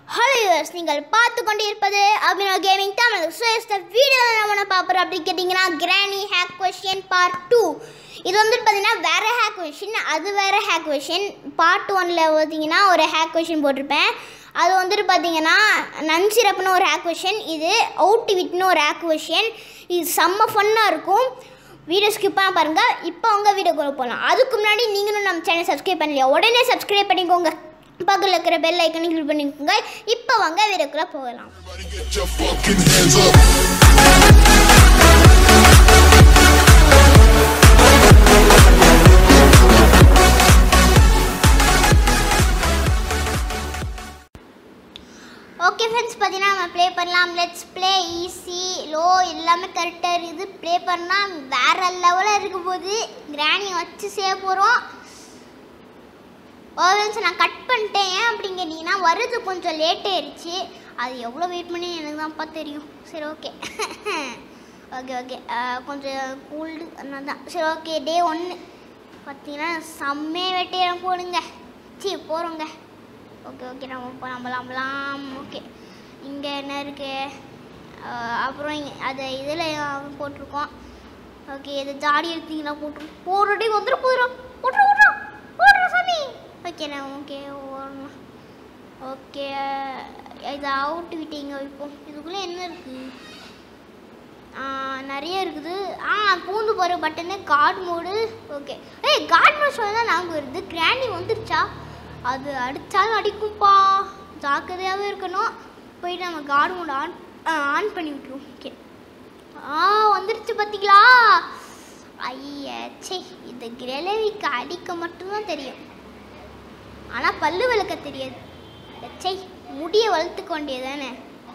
Hello use நீங்கள் பார்த்து கொண்டு இருப்பது அபினவ் கேமிங் தமிழ். ஸோ இந்த வீடியோவில் நம்ம பார்க்குறோம் அப்படின்னு கேட்டிங்கன்னா கிராணி ஹேக் கொஷின் பார்ட் 2. இது வந்துட்டு பார்த்தீங்கன்னா வேறு ஹேக் கொஷின், அது வேறு ஹேக் கொஷின். பார்ட் 1ல் பார்த்தீங்கன்னா ஒரு ஹேக் கொஷின் போட்டிருப்பேன். அது வந்துட்டு பார்த்தீங்கன்னா நன்சிரப்புன்னு ஒரு ஹேக் கொஷின், இது அவுட்டிவிட்னு ஒரு ஹேக் கொஷின். இது செம்ம ஃபன்னாக இருக்கும். வீடியோ ஸ்கிப் பண்ண பாருங்கள். இப்போ உங்கள் வீடியோக்குள்ளே போகலாம். அதுக்கு முன்னாடி நீங்களும் நம்ம சேனல் சப்ஸ்கிரைப் பண்ணலையா, உடனே சப்ஸ்கிரைப் பண்ணிக்கோங்க. பக்கத்தில் இருக்கிற பெல் ஐக்கனை கிளிக் பண்ணிக்கோங்க. இப்போ வாங்க வீடியோக்குள்ளே போகலாம். ஓகே ஃப்ரெண்ட்ஸ், பார்த்தீங்கன்னா நம்ம ப்ளே பண்ணலாம். Let's play. ஈஸி லோ எல்லாமே கரெக்டாக இருக்குது. ப்ளே பண்ணால் வேறு லெவலில் இருக்கும் போது கிராணி வச்சு செய்ய போகிறோம். ஓவன்ஸ் நான் கட் பண்ணிட்டேன். ஏன் அப்படின்னு கேட்டிங்கன்னா வருது கொஞ்சம் லேட் ஆயிடுச்சு. அது எவ்வளோ வெயிட் பண்ணி எனக்கு தான்ப்பா தெரியும். சரி ஓகே ஓகே ஓகே கொஞ்சம் கூல்டு அதனால தான். சரி ஓகே, டே 1 பார்த்தீங்கன்னா செம்மையாக வெட்டிடம் போடுங்க. போகிறோங்க. ஓகே ஓகே நம்ம நம்பலாம். ஓகே இங்கே என்ன இருக்குது, அப்புறம் அதை இதில் போட்டிருக்கோம். ஓகே இது ஜாடி எடுத்தீங்கன்னா போடுறே வந்துடும் போடுறோம் சாமி. ஓகே ஓகே ஓடணும். ஓகே இது அவுட்டு விட்டீங்க. இப்போ இதுக்குள்ளே என்ன இருக்குது, நிறைய இருக்குது. பூந்து போகிற பட்டனு guard mode. Okay guard mode சொல்ல தான் நாங்கள் வருது. கிராணி வந்துருச்சா, அது அடித்தாலும் அடிக்கும்ப்பா, ஜாக்கிரதையாகவே இருக்கணும். போயிட்டு நம்ம கார்டு மோடு ஆன் பண்ணி விட்டுருவோம். ஓகே வந்துருச்சு பார்த்தீங்களா. ஐயச்சே, இந்த கிரேவிக்கு அடிக்க மட்டும்தான் தெரியும், ஆனால் பல்லு விளக்க தெரியாது. சே, முடியை வளர்த்துக்க வேண்டியது தானே.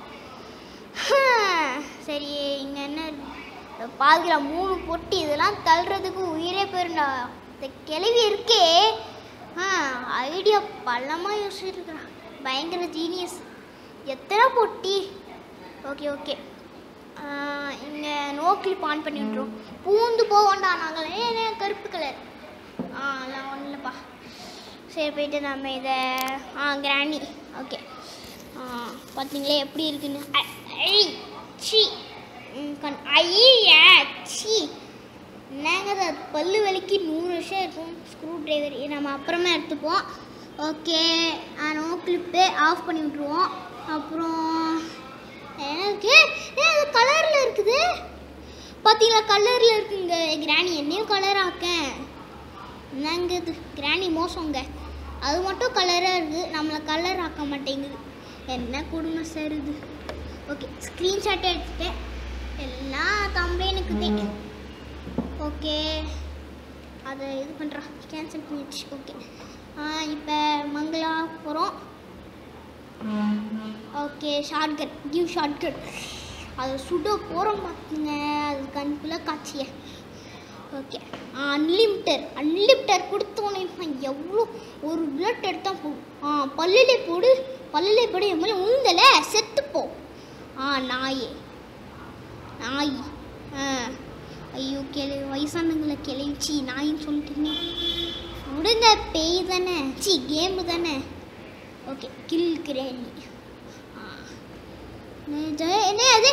சரி இங்கே என்ன பாதில 3 பொட்டி, இதெல்லாம் தள்ளுறதுக்கு உயிரே போயிருந்தா. இந்த கிளவி இருக்கே, ஐடியா பள்ளமாக யோசிச்சுருக்குறான். பயங்கர ஜீனியஸ். எத்தனை பொட்டி. ஓகே ஓகே இங்கே நோ கிளிப் ஆன் பண்ணி விட்டுரும். பூந்து போவோண்டா நாங்களே. கருப்பு கலர் அதெல்லாம் ஒன்றும் இல்லைப்பா. சரி போயிட்டு நம்ம இதை கிராணி. ஓகே பார்த்தீங்களே எப்படி இருக்குன்னு. என்னங்க அது பல்லு விலைக்கு 100 வருஷம் இருக்கும். ஸ்க்ரூ ட்ரைவர் நம்ம அப்புறமா எடுத்துப்போம். ஓகே நோ கிளிப்பு ஆஃப் பண்ணி விட்ருவோம். அப்புறம் எனக்கு அது கலரில் இருக்குது பார்த்தீங்களா, கலரில் இருக்குங்க. கிராணி என்னையும் கலர் ஆக்கேன். என்னங்க இது கிராணி மோசங்க. அது மட்டும் கலராக இருக்குது, நம்மளை கலர் ஆக்க மாட்டேங்குது. என்ன கொடுமை சார் இது. ஓகே ஸ்க்ரீன்ஷாட்டை எடுத்துட்டேன். எல்லாம் தம்பேனுக்கு தான். ஓகே அதை இது பண்ணுறா, கேன்சல் பண்ணிடுச்சு. ஓகே இப்போ மங்களா போகிறோம். Okay shortcut, give shortcut. அதை சுட போகிறோம் பார்த்துங்க. அது கண்குள்ளே காட்சிய. ஓகே அன்லிமிட்டர் கொடுத்தோன்னே எவ்வளோ ஒரு புல்லட் எடுத்தால் போடும். பல்லிலே போடு என் மேலே உந்தலை செத்துப்போ. நாய் ஐயோ வயசானங்களை கிளச்சி நாயின்னு சொல்லிட்டுங்க. விடுங்க, பேய் தானே, கேமு தானே. ஓகே கில் கிராணி. என்ன அது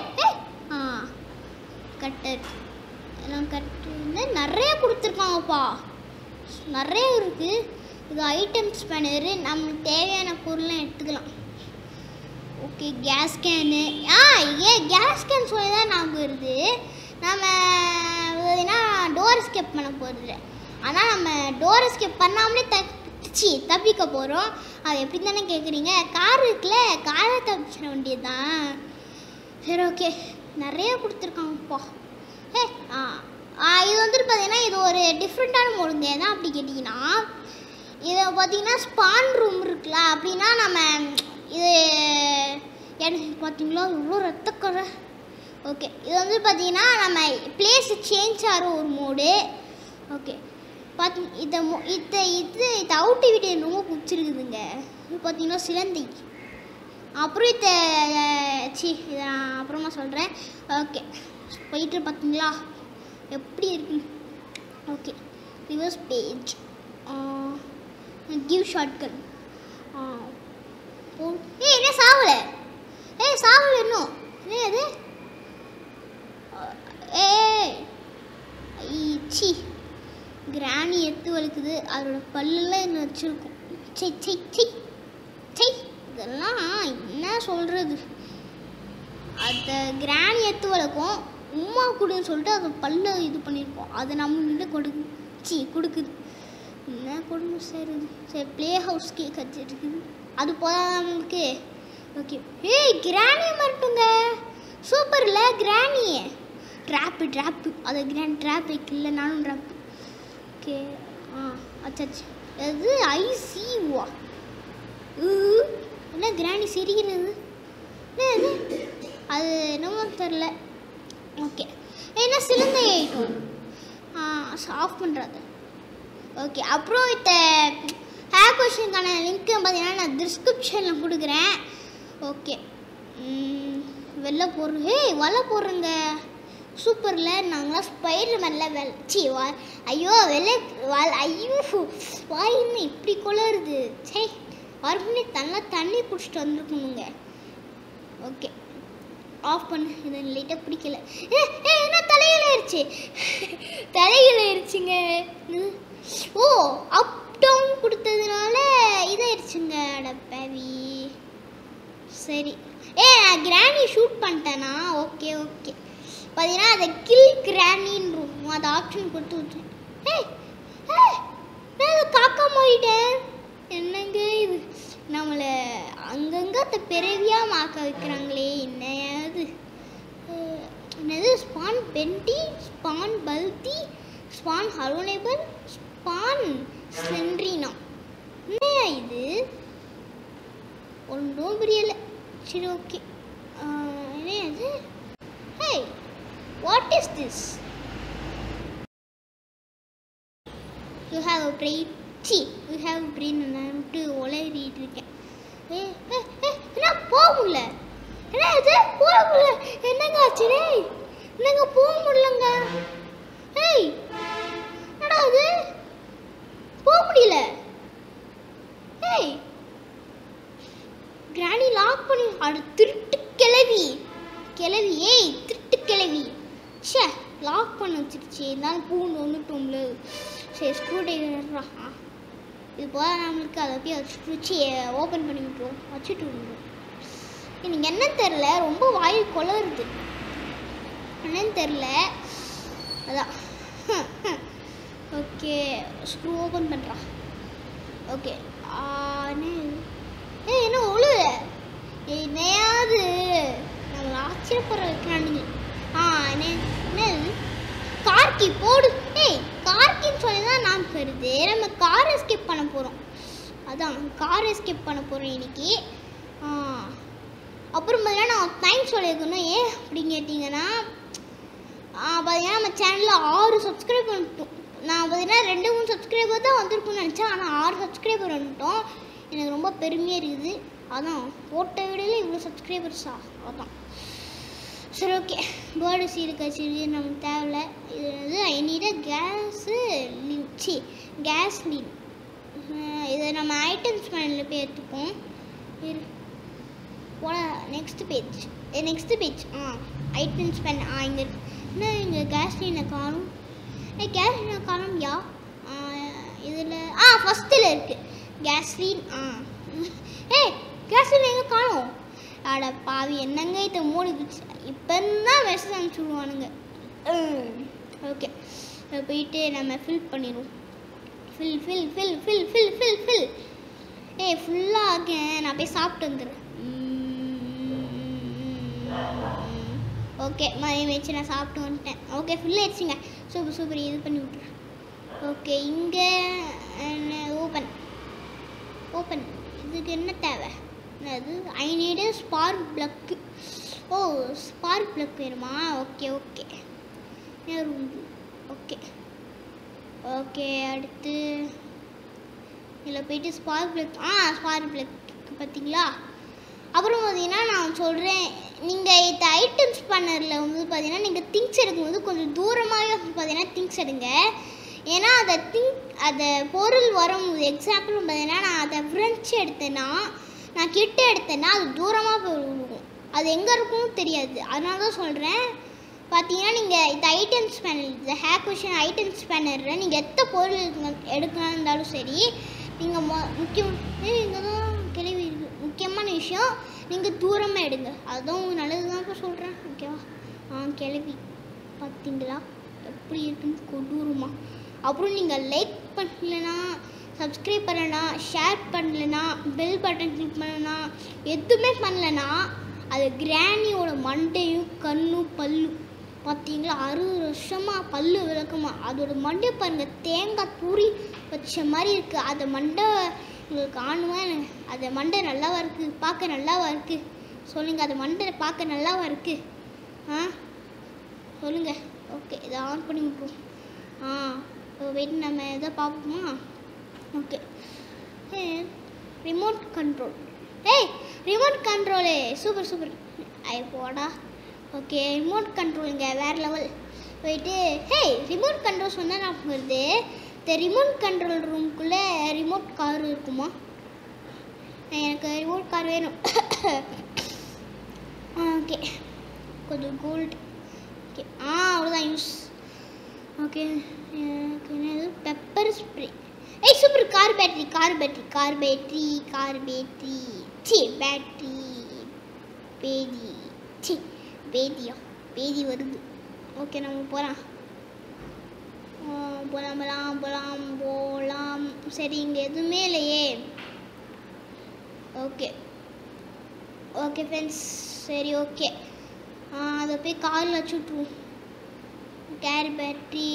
கட்டர் எல்லாம் கட்டு நிறைய கொடுத்துருக்காங்கப்பா, நிறைய இருக்குது. இது ஐட்டம் ஸ்பேனரு, நம்மளுக்கு தேவையான பொருள்லாம் எடுத்துக்கலாம். Okay gas can. Gas can சொல்லி தான் நாங்கள் வருது. நம்ம பார்த்தீங்கன்னா டோர் எஸ்கேப் பண்ண போகிறது. ஆனால் நம்ம டோர் எஸ்கேப் பண்ணாமலே தப்பிக்க போகிறோம். அது எப்படி தானே கேட்குறீங்க. கார் இருக்குல்ல, காரை தப்பிச்சிட வேண்டியது தான். சரி ஓகே நிறைய கொடுத்துருக்காங்கப்பா. இது வந்துட்டு பார்த்தீங்கன்னா இது ஒரு டிஃப்ரெண்ட்டான மோடுங்க. எதான் அப்படி கேட்டிங்கன்னா, இதை பார்த்தீங்கன்னா ஸ்பான் ரூம் இருக்குல்ல, அப்படின்னா நம்ம இது எனக்கு பார்த்தீங்களா இவ்வளோ ரத்தக்கரை. ஓகே இது வந்து பார்த்தீங்கன்னா நம்ம பிளேஸ் சேஞ்ச் ஆகிற ஒரு மோடு. ஓகே இதை அவுட்டி விட்டு எனக்கு ரொம்ப பிடிச்சிருக்குதுங்க. இது பார்த்தீங்கன்னா சிலந்தி. அப்புறம் இதை நான் அப்புறமா சொல்கிறேன். ஓகே போயிட்டு பார்த்தீங்களா எப்படி இருக்கு. Okay reverse page, give shortcut. போ. என்ன சாவல? சாவல இன்னும். என்ன அது? ஈச்சி கிராணி எத்து வலிக்குது. அதோட பல்லெல்லாம் என்ன வச்சிருக்கும். சை சை சை சை இதெல்லாம் என்ன சொல்கிறது. அதை கிராணி எத்து வளர்க்கும் உமா கொடுன்னு சொல்லிட்டு அதை பல்ல இது பண்ணியிருக்கோம். அதை நம்மகிட்ட கொடுக்குது. என்ன கொடுமை செய்கிறது. சரி ப்ளே ஹவுஸ் கேக் வச்சுருக்குது. அது போதாது நம்மளுக்கு. ஓகே கிராணியை மட்டுங்க சூப்பர்ல கிராணி. ட்ராப்பு அதை கிராண்ட் ட்ராப் வைக்கல நானும் ட்ராப்பு. ஓகே அச்சாச்சு அது ஐசிவா. என்ன கிராணி சிரிக்கிறது. என்ன அது என்னமோ தெரில. ஓகே என்ன சிலிண்டை ஆகிட்டோம். ஆஃப் பண்ணுறது. ஓகே அப்புறம் இந்த ஹேர் கொஷனுக்கான லிங்க்கு பார்த்தீங்கன்னா நான் டிஸ்கிரிப்ஷனில் கொடுக்குறேன். ஓகே வெளில போடுறோம். வலை போடுறேங்க சூப்பரில். நாங்களாம் ஸ்பைடர் மேனில் ஐயோ ஐயோ வாயின்னு இப்படி கொளருது. சரி வரமுன்னே தண்ணி குடிச்சிட்டு வந்துருக்கணுங்க. ஓகே ஆஃப் பண்ணு. இது லைட்டாக பிடிக்கல. என்ன தலையிலாயிருச்சுங்க. அப் டவுன் கொடுத்ததுனால இதாயிருச்சுங்க. அடப்பவி சரி நான் கிராணி ஷூட் பண்ணிட்டேனா. ஓகே பார்த்தீங்கன்னா அதை கில் கிராணின்னு இருக்கும். அதை ஆப்ஷன் கொடுத்து விட்டுருேன். நான் காக்கா மாறிட்டேன். என்னங்க இது நம்மளை அங்கங்கே அந்த பிறவியாக மாக்க வைக்கிறாங்களே. என்னது ஸ்பான் பென்டி, ஸ்பான் பல்தி, ஸ்பான் ஹரோனேபல், ஸ்பான் சென்ட்ரினா. என்னையா இது ஒன்றும் புரியலை. சரி ஓகே என்ன அது. What is this? You have a brain. You have a brain. நான் விட்டு உளறிட்டு இருக்கேன். என்ன போக முடியல. என்ன இது போக முடியல. என்னங்க ஆச்சு? என்னங்க போக முடியலங்க. என்னடா அது போக முடியல. கிராணி லாக் பண்ணி அடு திருட்டு கிளவி. திருட்டு கிளவி. லாக் பண்ண வச்சிருச்சு. இருந்தாலும் பூண்டு வந்துட்டோம்ல. சரி ஸ்க்ரூ ட்ரைவர்ரா. இது போல நம்மளுக்கு அதை போய் வச்சு ஓப்பன் பண்ணி விட்டுருவோம். வச்சுட்டு விடுவோம். எனக்கு என்னன்னு தெரில. ரொம்ப வாயில் கொளருது. என்னன்னு தெரில. அதான் ஓகே ஸ்க்ரூ ஓப்பன் பண்ணுறா. ஓகே என்ன ஒழுல என்னையாவது நம்மளை ஆச்சரியப்படுற வைக்கிறானுங்க. என்ன கார்கி போடு. கார்கின்னு சொல்லி தான் நாம் கருது. நம்ம கார் எஸ்கேப் பண்ண போகிறோம். அதான் கார் எஸ்கேப் பண்ண போகிறோம் இன்னைக்கு. அப்புறம் பார்த்தீங்கன்னா நான் தேங்க்ஸ் சொல்லியிருக்கணும். ஏன் அப்படின்னு கேட்டிங்கன்னா பார்த்தீங்கன்னா நம்ம சேனலில் 6 சப்ஸ்கிரைப் பண்ணிட்டோம். நான் பார்த்தீங்கன்னா 2-3 சப்ஸ்கிரைபர் தான் வந்திருக்குன்னு நினச்சேன். ஆனால் 6 சப்ஸ்கிரைபர் வந்துட்டோம். எனக்கு ரொம்ப பெருமையாக இருக்குது. அதான் போட்ட வீடியோவில் இவ்வளோ சப்ஸ்கிரைபர்ஸா. அதான் சரி ஓகே பேர்டு சீடு கச்சிருக்கு நமக்கு தேவையில்ல. இது வந்து ஐ நீட் கேஸ் லீன். இதை நம்ம ஐட்டம்ஸ் பேனில் போய் எடுத்துப்போம். போல நெக்ஸ்ட் பேஜ் ஐட்டம்ஸ் பேன். இங்கே இருக்கு. இன்னும் இங்கே கேஸ் லீனை காணும். கேஸ் லீனை காணும். இதில் ஃபஸ்ட்டில் இருக்குது கேஸ்லீன். கேஸ்லீன் எங்கே காணும். அட பாவி என்னங்க இதை மூடி இப்போ தான் மெசேஜ் அனுப்பிச்சி விடுவானுங்க. ஓகே போயிட்டு நம்ம ஃபில் பண்ணிடுவோம். ஃபில் ஃபுல்லாக ஆகேன். நான் போய் சாப்பிட்டு வந்துடுறேன். ஓகே மதியம் வச்சு நான் சாப்பிட்டு வந்துட்டேன். ஓகே ஃபுல் ஆயிடுச்சுங்க. சூப்பர் இது பண்ணி விட்றேன். ஓகே இங்கே ஓப்பன் இதுக்கு என்ன தேவை? அது I need spark plug. Spark plug வேணுமா? ஓகே அடுத்து இதில் போயிட்டு ஸ்பார்க் ப்ளக். ஸ்பார்க் ப்ளக் பார்த்தீங்களா? அப்புறம் பார்த்தீங்கன்னா நான் சொல்கிறேன், நீங்கள் இந்த ஐட்டம்ஸ் பண்ணரில் வந்து பார்த்தீங்கன்னா நீங்கள் திங்ஸ் எடுக்கும்போது கொஞ்சம் தூரமாகவே பார்த்தீங்கன்னா திங்ஸ் எடுங்க. ஏன்னா அதை பொருள் வரும்போது எக்ஸாம்பிள் பார்த்தீங்கன்னா நான் அதை ஃப்ரெஞ்சு எடுத்தேன்னா நான் கிட்ட எடுத்தேன்னா அது தூரமாக போய் விழுகும். அது எங்கே இருக்கும்னு தெரியாது. அதனால தான் சொல்கிறேன். பார்த்தீங்கன்னா நீங்கள் இந்த ஐட்டம் ஸ்பேனர், இந்த ஹேக் விஷன் ஐட்டம் ஸ்பேனரில் நீங்கள் எத்தனை பொருள் எடுக்கலாம் இருந்தாலும் சரி, நீங்கள் இங்கே தான் கேள்வி இருக்குது. முக்கியமான விஷயம் நீங்கள் தூரமாக எடுங்க. அதுதான் உங்களுக்கு நல்லது தான் இப்போ சொல்கிறேன். ஓகேவா? கேள்வி பார்த்தீங்களா எப்படி இருக்குன்னு கொடூரமா. அப்புறம் நீங்கள் லைக் பண்ணலன்னா, சப்ஸ்கிரைப் பண்ணலனா, ஷேர் பண்ணலனா, பெல் பட்டன் கிளிக் பண்ணலனா, எதுவுமே பண்ணலனா அது கிராணியோட மண்டையும் கண்ணும் பல்லும் பார்த்தீங்களா 60 வருஷமாக பல்லு விளக்குமா. அதோட மண்டை பாருங்கள், தேங்காய் பூரி வச்ச மாதிரி இருக்குது. அதை மண்டை உங்களுக்கு காணுவேன். அது மண்டை நல்லாவா இருக்குது, பார்க்க நல்லாவா இருக்குது சொல்லுங்கள். அது மண்டை பார்க்க நல்லாவா இருக்குது சொல்லுங்கள். ஓகே, இதை ஆன் பண்ணி விட்ருவோம். வெயிட், நம்ம எதை பார்ப்போமா? Okay, remote control. Remote control super போடா. ஓகே, ரிமோட் கண்ட்ரோலுங்க வேறு லெவல். போயிட்டு ரிமோட் கண்ட்ரோல் சொன்னால் நான் வருது. இந்த ரிமோட் கண்ட்ரோல் ரூம்குள்ளே ரிமோட் கார் இருக்குமா? எனக்கு ரிமோட் கார் வேணும். ஓகே, கொஞ்சம் கோல்டு. ஓகே, அவ்வளோதான் யூஸ். ஓகே, என்னது pepper spray. Super. Car battery பேதி வருது. ஓகே, நம்ம போகலாம். சரி, இங்கே எதுவுமே இல்லையே. ஓகே ஃப்ரெண்ட்ஸ், சரி ஓகே. அதை போய் காரில் வச்சு விட்ருவோம். கேரி பேட்டரி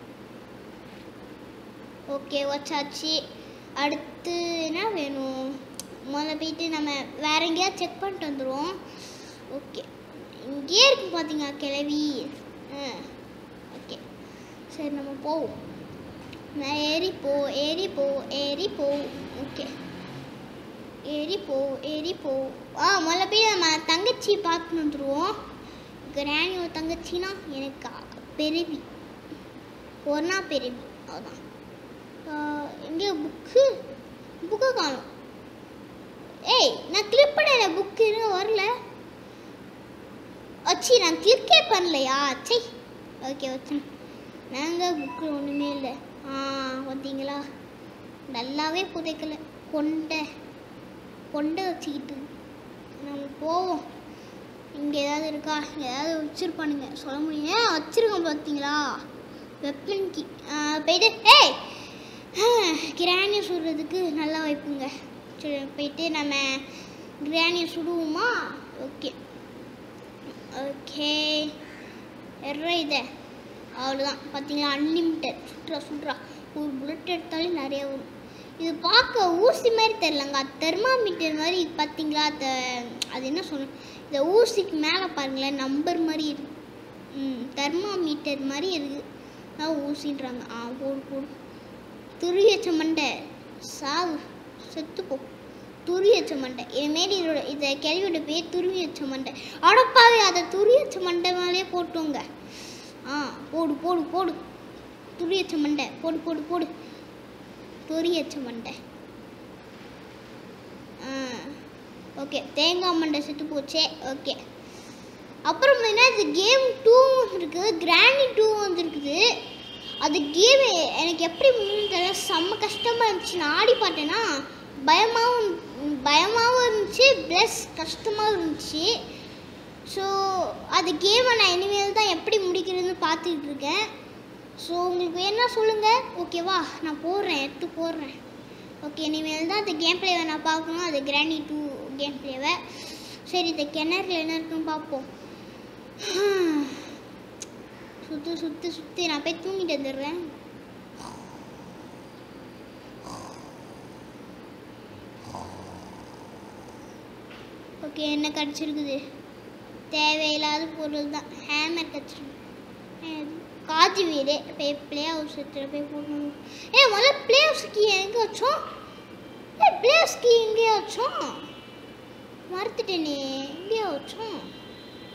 ஓகே வச்சாச்சு. அடுத்து என்ன வேணும்? முதல்ல போயிட்டு நம்ம வேறு எங்கேயாவது செக் பண்ணிட்டு வந்துடுவோம். ஓகே, இங்கேயே இருக்கு பார்த்தீங்க கிளவி. ஓகே, சரி நம்ம போவோம். ஏறி போ. ஓகே, ஏறி போ. முதல்ல போய் நம்ம தங்கச்சி பார்த்துன்னு வந்துடுவோம். கிராணியோட தங்கச்சின்னா எனக்கு பெருவி, ஒன்னா பெருவி. அதுதான். எங்கே புக்கு காணும். நான் கிளிக் பண்ணல, புக்கு இன்னும் வரல. நான் கிளிக்கே பண்ணலையா? ஓகே வச்சு நாங்கள் புக்கில் ஒன்றுமே இல்லை. பார்த்தீங்களா, நல்லாவே புதைக்கலை. கொண்டை வச்சுக்கிட்டு நம்ம போவோம். இங்கே ஏதாவது இருக்கா? ஏதாவது வச்சுருப்பானுங்க, சொல்ல முடியும். வச்சுருக்கோம் பார்த்தீங்களா, வெப்பன்கி. போயிட்டு கிராணியை சுடுறதுக்கு நல்லா வைப்புங்க. சரி, போயிட்டு நம்ம கிராணியை சுடுவோமா? ஓகே இதை அவ்வளோதான். பார்த்தீங்களா, அன்லிமிட்டட். சுட்றா ஒரு புல்லட் எடுத்தாலே நிறையா வரும். இது பார்க்க ஊசி மாதிரி தெரிலங்க, தெர்மாமீட்டர் மாதிரி. பார்த்தீங்களா, அது என்ன சொல்லணும், இந்த ஊசிக்கு மேலே பாருங்களேன், நம்பர் மாதிரி இருக்குது. தெர்மாமீட்டர் மாதிரி இருக்குது. ஊசின்றாங்க. போடு. துருவி வச்ச மண்டை சாவு, செத்துப்போ. துருவி வச்ச மண்டை. இதுமாரி இதை கேள்வியோட பேர் துருவி வச்ச மண்டை. அடப்பாவே, அதை துருவி வச்ச மண்டை மேலே போட்டோங்க. போடு. துருவி வச்ச மண்டை போடு. துருவி வச்ச மண்டை. ஓகே, தேங்காய் மண்டை செத்து போச்சே. ஓகே, அப்புறம் என்ன, இது கேம் 2 இருக்குது, கிராணி 2 வந்துருக்குது. அது கேமு எனக்கு எப்படி தெரியல, செம்ம கஷ்டமாக இருந்துச்சு. நான் ஆடி பார்த்தேன்னா பயமாகவும் இருந்துச்சு, ப்ளஸ் கஷ்டமாகவும் இருந்துச்சு. ஸோ அது கேமை நான் இனிமேல் தான் எப்படி முடிக்கிறதுன்னு பார்த்துக்கிட்டு இருக்கேன். ஸோ உங்களுக்கு என்ன சொல்லுங்கள், ஓகேவா? நான் எடுத்து போடுறேன். ஓகே, இனிமேல் தான் அந்த கேம் பிளேவை நான் பார்க்கணும், அது கிராணி 2 கேம் பிளேவை. சரி, இந்த கிணறுல என்ன இருக்குன்னு பார்ப்போம். சுற்றி நான் போய் தூங்கிட்டு வந்துடுறேன். ஓகே, என்ன கிடச்சிருக்குது? தேவையில்லாத பொருள் தான். ஹேமர் கிடச்சிருக்கு. காஜி வீடு போய் ப்ளே ஹவுஸ் போய் போடணும். முதல்ல ப்ளே ஹவுஸ்க்கு எங்கே வச்சோம்? ப்ளே ஹவுஸ்க்கு எங்கேயா வச்சோம்? மறந்துட்டேனே, எங்கேயா வச்சோம்?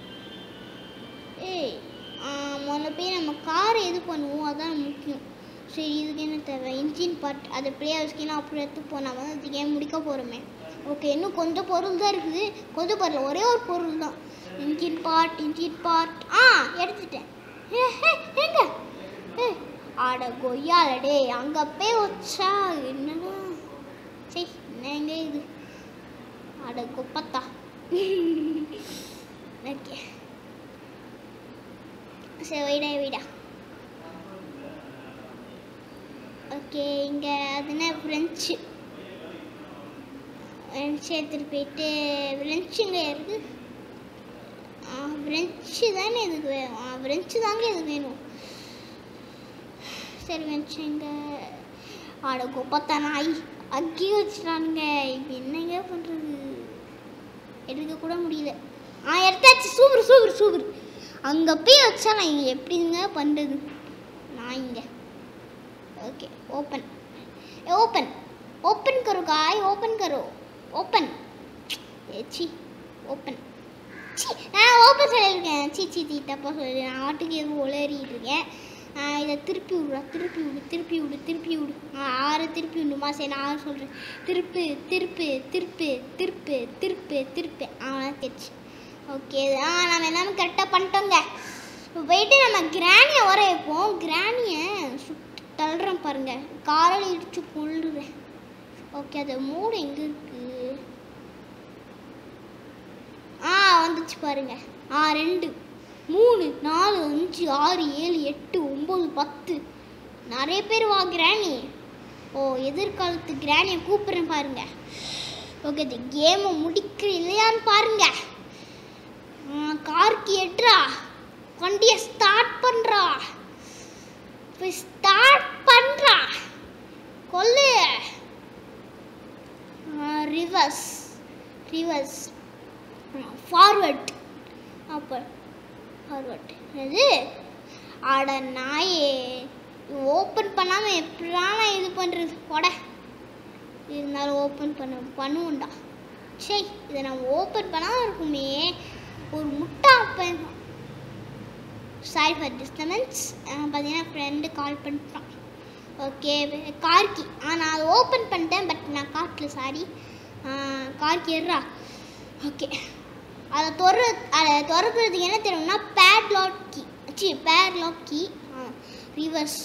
முதல்ல போய் நம்ம காரை இது பண்ணுவோம், அதான் முக்கியம். சரி இதுக்கு என்ன தேவை இன்ஜின் பார்ட் அதை பிளேயர் வச்சுக்கினா அப்புறம் எடுத்துப்போம் நம்ம வந்து அது கேம் முடிக்க போகிறோமே ஓகே இன்னும் கொஞ்சம் பொருள் தான் இருக்குது கொஞ்சம் பொருள் ஒரே ஒரு பொருள் தான் இன்ஜின் பார்ட் எடுத்துட்டேன் எங்க ஆட கொய்யாலடே அங்கே போய் வச்சா என்னடா சரி என்னங்க இது ஆட குப்பத்தா ஓகே சரி வைடா ஓகே இங்கே அதுனா ஃப்ரெஞ்சு எடுத்துகிட்டு போயிட்டு ஃப்ரெஞ்சுங்க இருக்குது ஃப்ரெஞ்சு தானே இதுக்கு வேணும் ஃப்ரெஞ்சு தாங்க இதுக்கு வேணும் சரி ஃப்ரெஞ்சு எங்கே ஆட கோப்பத்தா நாய் அக்கி வச்சுட்டானுங்க இப்போ என்னங்க பண்ணுறது எடுக்க கூட முடியல எடுத்தாச்சு சூப்பர் அங்கே போய் வச்சா நான் இங்கே எப்படிங்க பண்ணுறது நான் இங்கே ओके ओपन करो गाय ओपन करो ओपन ची ओपन ची நான் ஓபன் சொல்லிருக்கேன் சி தப்பா சொல்றேன் நான் ஆட்டுக்கு ஏதோ உளறிட்டு இருக்கேன் இத திருப்பி விடு ஆறு திருப்பி விடுமா சரி நான் சொல்றேன் திருப்பு தெரிச்சு ஓகே நாம எல்லாமே கரெக்டாக பண்ணிட்டோங்க போயிட்டு நம்ம கிராணியை வர வைப்போம் கிராணியை தள்ளுறேன் பாருங்க காரில் இடிச்சு கொள்ளுறேன் ஓகே அது மூடு எங்கே இருக்கு வந்துச்சு பாருங்க 2 3 4 5 6 7 8 9 10 நிறைய பேர் வா கிராணி எதிர்காலத்து கிராணியை கூப்பிட்றேன் பாருங்க ஓகே இந்த கேமை முடிக்கிற இல்லையான்னு பாருங்க கார்க்கு எட்ரா வண்டியை ஸ்டார்ட் பண்ணுறா கொல்லு ரிவர்ஸ் ஃபார்வர்ட் அது ஆட நாயே ஓப்பன் பண்ணாமல் எப்படிலாம் நான் இது பண்ணுறது போட இருந்தாலும் ஓப்பன் பண்ணுவோண்டா சரி இதை நம்ம ஓப்பன் பண்ணாமல் இருக்குமே ஒரு முட்டை அப்பன் சாரி ஃபார் டிஸ்டர்பன்ஸ் பார்த்தீங்கன்னா ஃப்ரெண்டு கால் பண்ணிட்டான் ஓகே கார்கி நான் அதை ஓப்பன் பண்ணிட்டேன் பட் நான் காட்டல சாரி கார்கி ஏறா ஓகே அதை திறக்கிறதுக்கு என்ன தெரியும்னா பேட்லாக் கீ ரிவர்ஸ்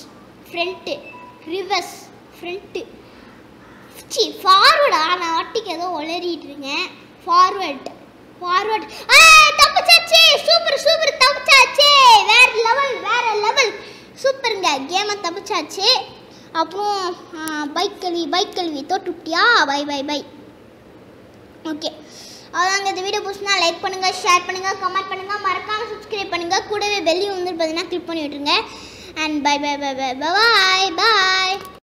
ஃப்ரண்ட்டு ஃபார்வர்டா நான் வாட்டிக்கு ஏதோ உளறிட்டு இருக்கேன் ஃபார்வர்ட் தப்பிச்சாச்சே சூப்பர் தப்பிச்சாச்சே வேற லெவல் சூப்பருங்க கேமை தப்பிச்சாச்சு அப்புறம் பைக் கழுவி தோட்டுட்டியா பை ஓகே அதாங்க இந்த வீடியோ பிடிச்சினா லைக் பண்ணுங்கள் ஷேர் பண்ணுங்கள் கமெண்ட் பண்ணுங்கள் மறக்காமல் சப்ஸ்கிரைப் பண்ணுங்கள் கூடவே பெல்லையும் வந்து பார்த்தீங்கன்னா கிளிக் பண்ணி விட்டுருங்க அண்ட் பை